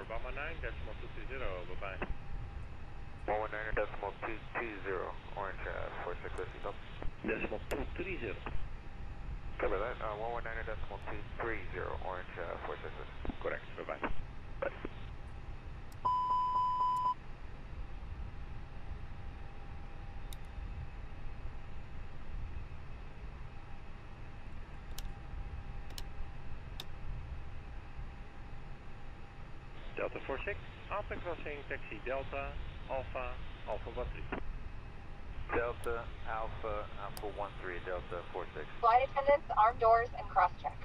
bye-bye. 119.220, orange, 46 whiskey, stop. Decimal 230. Cover that, 119.230, orange, 46 whiskey. Correct, bye-bye. Delta 46, Alpha crossing, taxi Delta, Alpha, Alpha 13. Delta, Alpha, Alpha 13, Delta 46. Flight attendants, arm doors, and cross-check.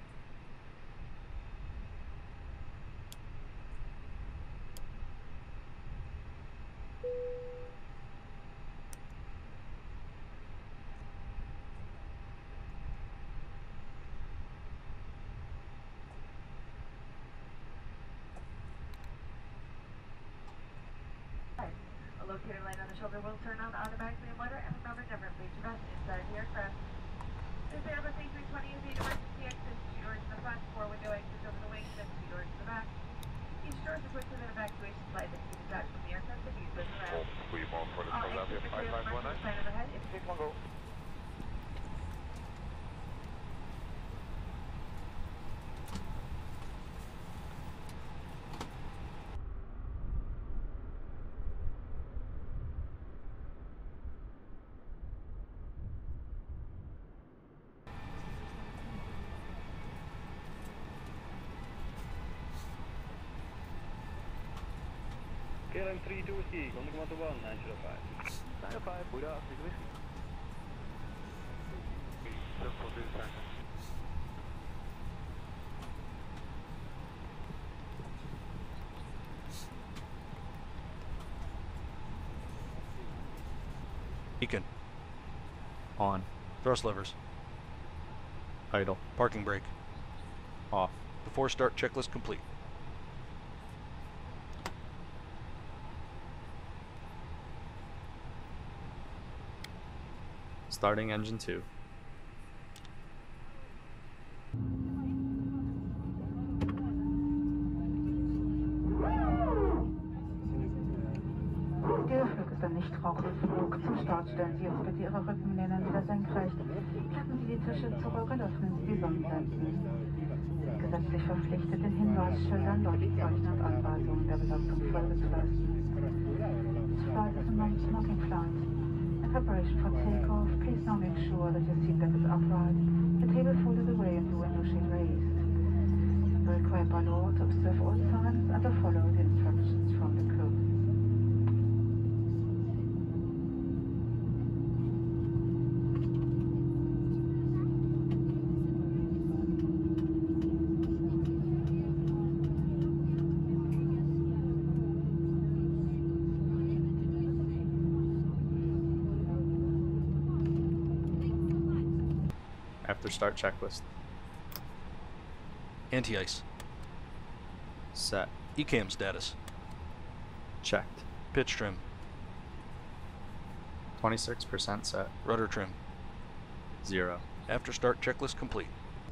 A locator light on the shoulder will turn on automatically in water, and remember, never place your vest inside the aircraft. This Airbus A320 is the emergency exit, 2 doors in the front, 4 window exits over the wings, and 2 doors in the back. Each door is equipped with an evacuation slide that can be detached from the aircraft and used as a ramp. All exit materials marked on the sign overhead. 6-1 go. KLM 32 whiskey, on the command to 1, 905. 905, Buddha, 6 whiskey. Simple do second. Beacon. On. Thrust levers. Idle. Parking brake. Off. Before start checklist complete. Starting engine 2. Dieser Flug ist ein Nichtraucherflug. Zum Start stellen Sie jetzt bitte Ihre Rückenlehnen wieder senkrecht. Klappen Sie die Tische zurück und öffnen Sie die Sonnenblenden. Gesetzlich verpflichtet, den Hinweisschildern, Leuchtzeichen und Anweisungen der Besatzung Folge zu leisten. This flight is a non-smoking flight. In preparation for takeoff, please now make sure that your seatbelt is upright, the table folded away and the window shade raised. You are required by law to observe all signs and to follow the instructions from the crew. After start checklist. Anti-ice. Set. ECAM status. Checked. Pitch trim. 26% set. Rudder trim. 0. After start checklist complete.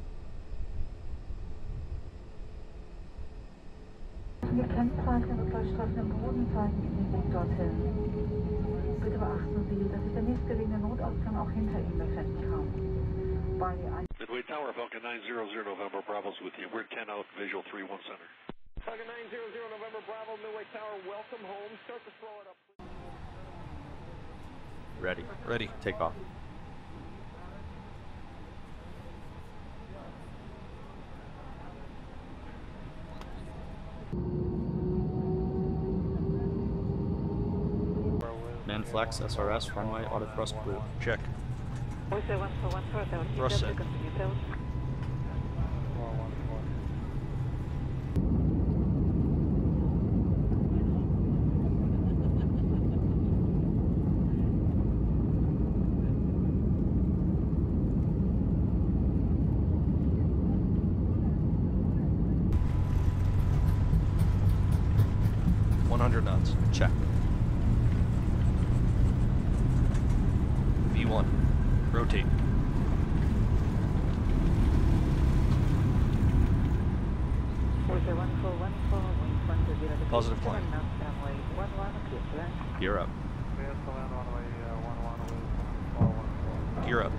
Die Kennzeichen und vollstreckenden Boden zeigen Ihnen den Weg dorthin. Bitte beachten Sie, dass sich der nächstgelegene Notausgang auch hinter Ihnen befinden kann. Midway Tower, Falcon 900 November Bravo's with you. We're 10 out, visual 3-1 center. Falcon 900 November Bravo, Midway Tower, welcome home. Start to slow it up. Ready. Ready. Take off. Man flex, SRS, runway, auto thrust blue. Check. Thrust Thrust set. set. knots. Check. V1. Rotate. One four, 120. Positive climb. Gear up. Gear up.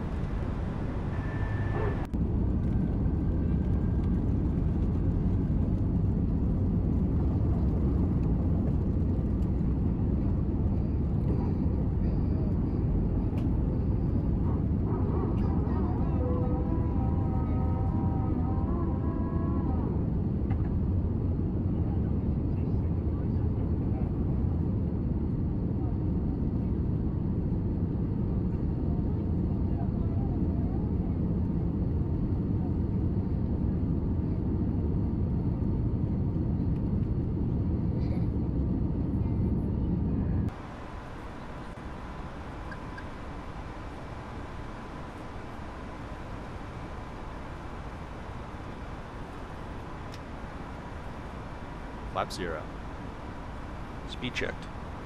Flap 0. Speed checked.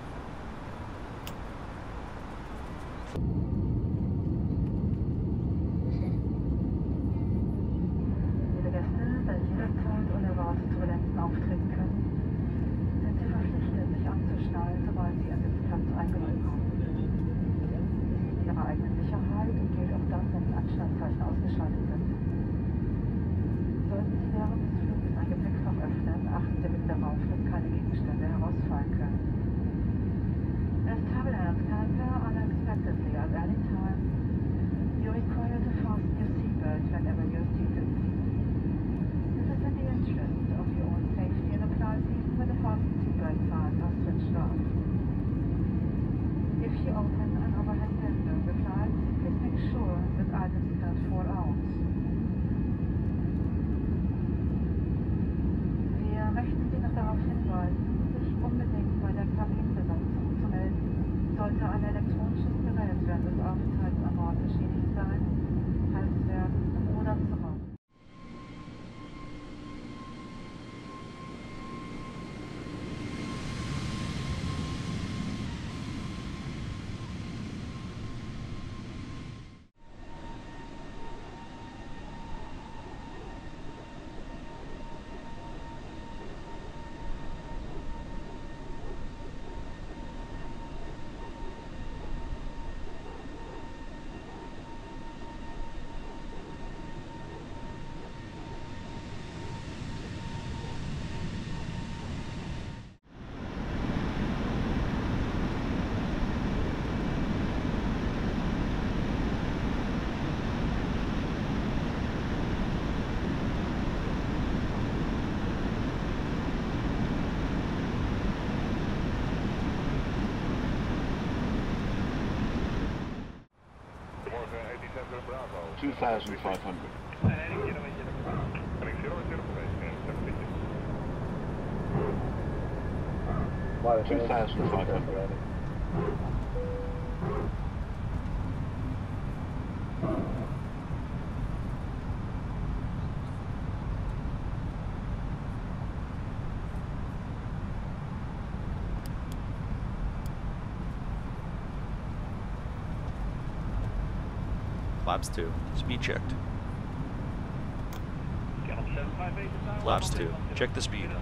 Liebe Gäste, da jederzeit unerwartet Turbulenzen auftreten können, sind Sie verpflichtet, sich anzuschnallen, sobald Sie an den Platz eingenommen haben. Ihre eigene Sicherheit gilt auch dann, wenn die Anschnallzeichen ausgeschaltet sind. Sollten Sie während des Fluges ein Gepäckfach öffnen, achten Sie bitte darauf, dass keine Gegenstände herausfallen können. As turbulence can occur unexpectedly at any time, you're required to fasten your seatbelt whenever you're seated. This is in the interest of your own safety and applies even when the fasten seatbelt signs are switched off. If you open an overhead window with lights, please make sure that items don't fall out. Wir möchten Sie noch darauf hinweisen, sich unbedingt bei der Kabinenbesatzung zu melden, sollte ein elektronisches Gerät während des Aufenthalts an Bord beschädigt sein, heiß werden oder zurück. Bravo. 2,500. 2,500. Flaps 2. Speed checked. Flaps 2. Check the speed.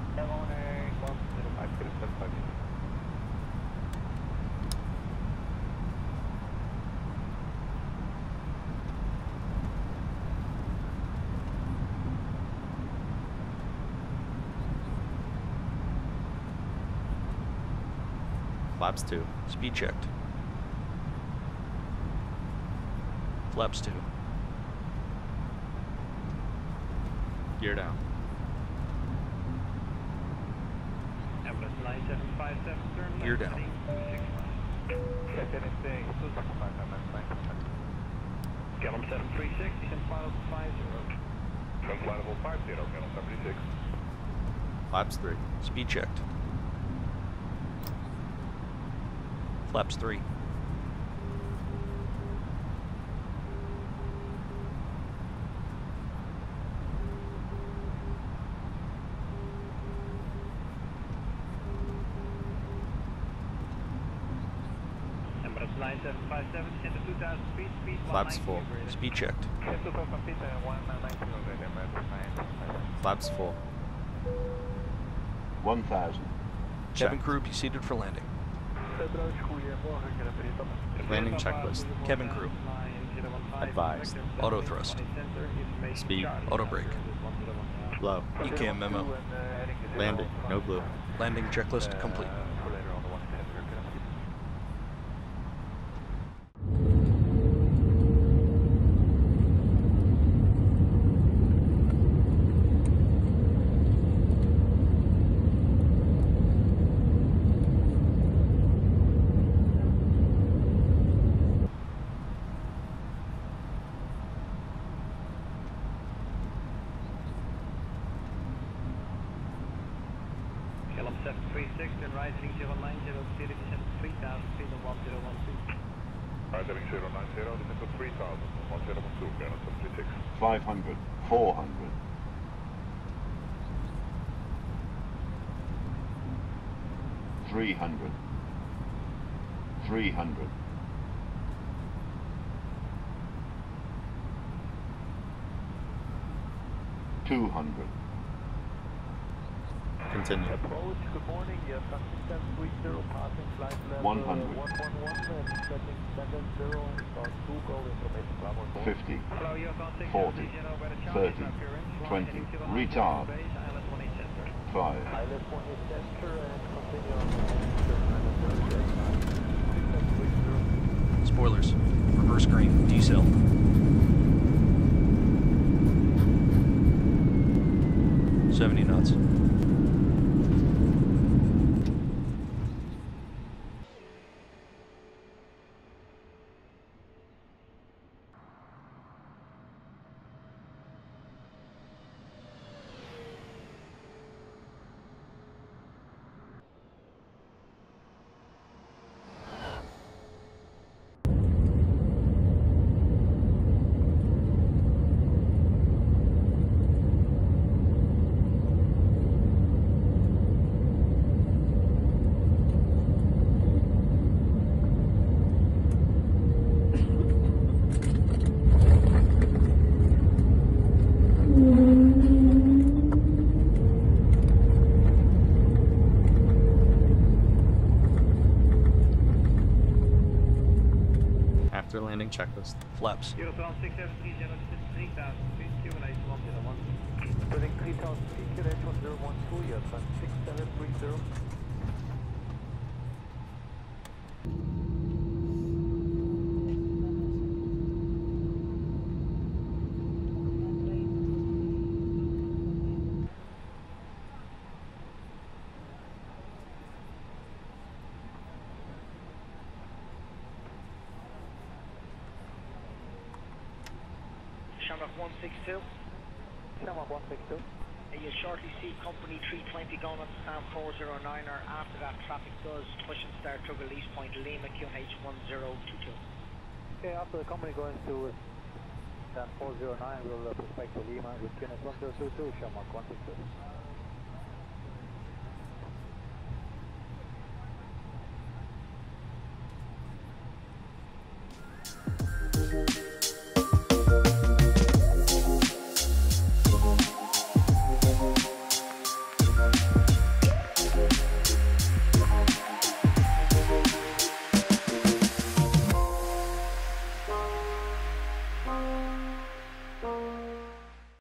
Flaps 2. Speed checked. Flaps 2. Gear down. Gear down. Gallon 736, descend flight 50. Descend flight 50, Gallon 76. Flaps 3. Speed checked. Flaps 3. Emirates 9757, descend to 2000 feet, speed Flaps 4. Speed checked. Flaps 4. 1000. Cabin Checked. crew, be seated for landing. Landing checklist. Cabin crew, Advised. auto thrust, Speed. auto brake, Low. ECAM memo, Landing. No blue. landing checklist complete. KLM 736, then rising 090, city descent 3000 feet and 1012. Rising 090, descent to 3000, 1012, KLM 736. 500. 400. 300. 300. 200. Continue. Approach, good morning, yes, 730, passing flight level 100. 111 and setting 70, start 2, go information, Bravo 4. 50. Hello, Yukon 6, 40. 30. 20. Retard. 5. Islet 1 is center and continue on Spoilers, reverse green, decel. $70 knots. After landing checklist. Flaps. 012 673, 3000 feet, QNH 101. Spreading 3000 feet, QNH 1012, yes, 6730. Shamrock 162. Shamrock 162. You'll shortly see company 320 going on to stand 409, or after that traffic does push and start to release point Lima QNH 1022. Okay, after the company goes to stand 409, we'll prospect to Lima with QNH 1022, Shamrock 162.